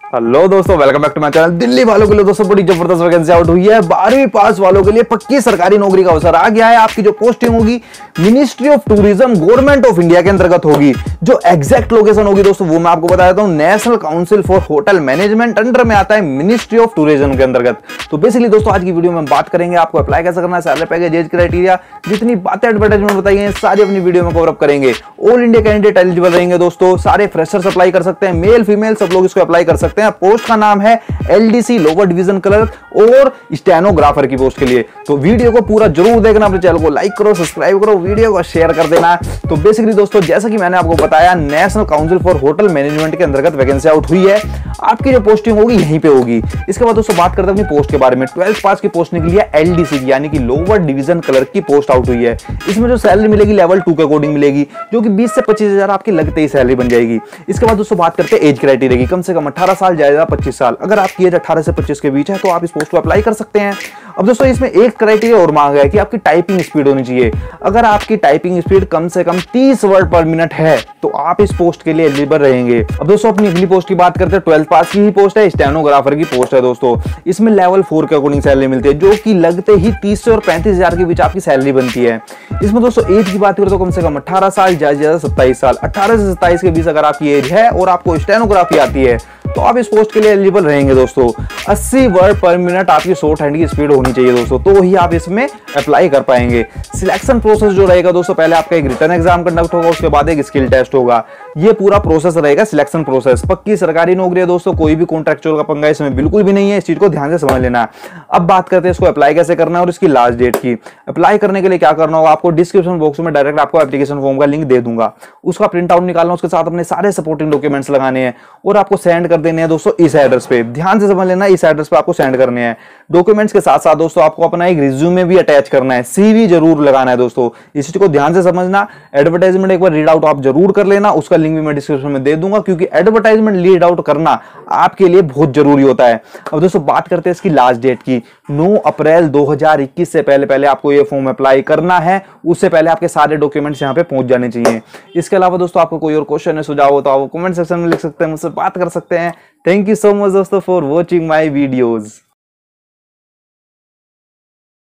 Hello दोस्तों, welcome back to my channel. Delhi वालों के लिए दोस्तों बड़ी जबरदस्त वैकेंसी आउट हुई है। 12वीं पास वालों के लिए पक्की सरकारी नौकरी का अवसर आ गया है। आपकी जो पोस्टिंग होगी ministry of tourism government of India के अंतर्गत होगी। जो एग्जैक्ट लोकेशन होगी दोस्तों वो मैं आपको बता देता हूं। National council for hotel management under में आता है मिनिस्ट्री ऑफ टूरिज्म के अंतर्गत। तो बेसिकली दोस्तों आज की वीडियो में बात करेंगे आपको अप्लाई कैसे करना है, सैलरी पैकेज, एज क्राइटेरिया, जितनी बातें एडवर्टाइजमेंट बताई है सारी अपनी वीडियो में कवर अप करेंगे। ऑल इंडिया कैंडिडेट एलिजिबल रहेंगे दोस्तों। सारे फ्रेशर्स अप्लाई कर सकते हैं, मेल फीमेल सब लोग इसको अप्लाई कर सकते हैं। पोस्ट का नाम है एलडीसी लोअर डिवीजन क्लर्क और स्टेनोग्राफर की पोस्ट के लिए। तो वीडियो को पूरा जरूर देखना, अपने चैनल को लाइक करो, सब्सक्राइब करो, वीडियो को शेयर कर देना। तो बेसिकली दोस्तों जैसा कि मैंने आपको बताया national council for hotel management के अंतर्गत वैकेंसी आउट हुई है। आपकी जो पोस्टिंग होगी यहीं पे होगी। इसके बाद दोस्तों बात करते हैं अपनी पोस्ट के बारे में। 12th पास की पोस्ट निकली है एलडीसी की, यानी कि लोअर डिवीजन क्लर्क की पोस्ट आउट हुई है। इसमें जो सैलरी मिलेगी लेवल 2 के अकॉर्डिंग मिलेगी, जो कि 20 से 25 हजार आपकी लगते ही सैलरी बन जाएगी। इसके बाद दोस्तों बात करते हैं एज क्राइटेरिया की। कम से कम 18 साल, ज्यादा 25 साल। अगर आपकी एज 18 से 25 के बीच है तो आप इस पोस्ट को अप्लाई कर सकते हैं। अब दोस्तों इसमें एक क्राइटेरिया और मांगा है कि आपकी टाइपिंग स्पीड होनी चाहिए। अगर आपकी टाइपिंग स्पीड कम से कम 30 वर्ड पर मिनट है तो आप इस पोस्ट के लिए एलिजिबल रहेंगे। अब दोस्तों अपनी अगली पोस्ट की बात करते हैं। 12th पास की ही पोस्ट है, स्टेनोग्राफर की पोस्ट है दोस्तों। इसमें लेवल 4 के अकॉर्डिंग सैलरी मिलती है, जो कि लगते ही 30 से और 35 हजार के बीच आपकी सैलरी बनती है। इसमें दोस्तों एज की बात करें तो कम से कम 18 साल, ज्यादा 27 साल। 18 से 27 के बीच अगर आपकी एज है और आपको स्टेनोग्राफी आती है तो आप इस पोस्ट के लिए एलिजिबल रहेंगे दोस्तों। 80 वर्ड पर मिनट आपकी शॉर्ट हैंड की स्पीड होनी चाहिए दोस्तों, तो ही आप इसमें अप्लाई कर पाएंगे। सिलेक्शन प्रोसेस जो रहेगा दोस्तों, पहले आपका एक रिटन एग्जाम कंडक्ट होगा, उसके बाद एक स्किल टेस्ट होगा। ये पूरा प्रोसेस रहेगा सिलेक्शन प्रोसेस। पक्की सरकारी नौकरी है दोस्तों, कोई भी कॉन्ट्रैक्चुअल का पंगा इसमें बिल्कुल भी नहीं है। इस चीज को ध्यान से समझ लेना है। अब बात करते हैं इसको अप्लाई कैसे करना है और इसकी लास्ट डेट की। अप्लाई करने के लिए क्या करना होगा, आपको डिस्क्रिप्शन बॉक्स में डायरेक्ट आपको एप्लीकेशन फॉर्म का लिंक दे दूंगा। उसका प्रिंट आउट निकालना, उसके साथ अपने सारे सपोर्टिंग डॉक्यूमेंट्स लगाने हैं और आपको सेंड कर देने हैं दोस्तों इस एड्रेस पे। ध्यान से समझ लेना, इस एड्रेस पे आपको सेंड करने हैं। डॉक्यूमेंट्स के साथ साथ दोस्तों आपको अपना एक रिज्यूमे भी अटैच करना है, सीवी जरूर लगाना है दोस्तों। इस चीज को ध्यान से समझना। एडवर्टाइजमेंट एक बार रीड आउट आप जरूर कर लेना, उसका लिंक भी मैं डिस्क्रिप्शन में दे दूंगा, क्योंकि एडवर्टाइजमेंट रीड आउट करना आपके लिए बहुत जरूरी होता है। अब दोस्तों बात करते हैं इसकी लास्ट डेट की। 9 अप्रैल 2021 से पहले आपको ये फॉर्म अप्लाई करना है। उससे पहले आपके सारे डॉक्यूमेंट्स यहाँ पे पहुंच जाने चाहिए। इसके अलावा दोस्तों आपको कोई और क्वेश्चन है, सुझाव हो तो आप कमेंट सेक्शन में लिख सकते हैं, मुझसे बात कर सकते हैं। थैंक यू सो मच दोस्तों फॉर वॉचिंग माई वीडियोज।